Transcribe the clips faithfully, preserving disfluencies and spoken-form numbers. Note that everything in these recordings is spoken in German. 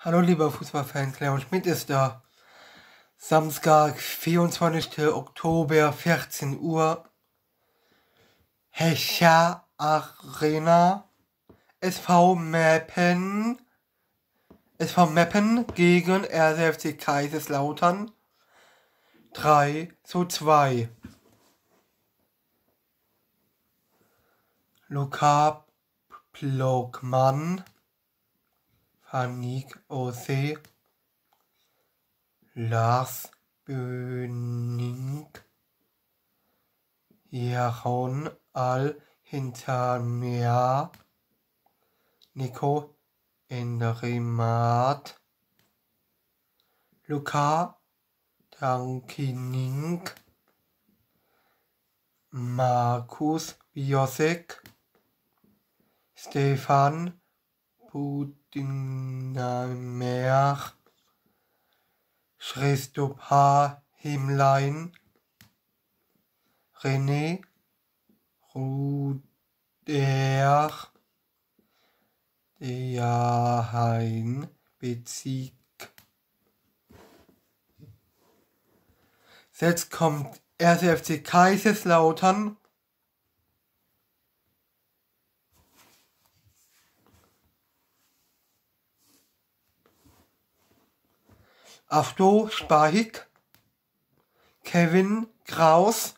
Hallo lieber Fußballfans, Leon Schmidt ist da. Samstag, vierundzwanzigster Oktober, vierzehn Uhr. Hecha Arena. S V Meppen. S V Meppen gegen R S F C Kaiserslautern. drei zu zwei. Luca Plogmann. Fanik O C. Lars Böning. Jaron Al-Hintermeer. Nico Enrimat. Luca Dankining. Markus Biosek. Stefan Budinamer. Christopher Himlein. René Ruder. Jahain Bezig. Jetzt kommt R S F C Kaiserslautern. Afto Spahik, Kevin Kraus,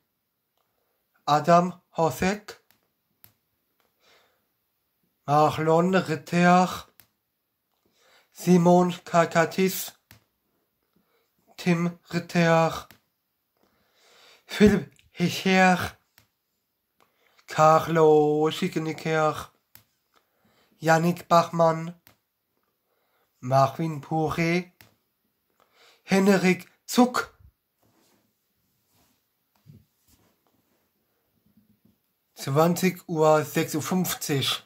Adam Hosek, Marlon Ritter, Simon Kakatis, Tim Ritter, Philipp Hecher, Carlo Schickenicker, Yannick Bachmann, Marvin Pure, Henrik Zuck, zwanzig Uhr sechsundfünfzig.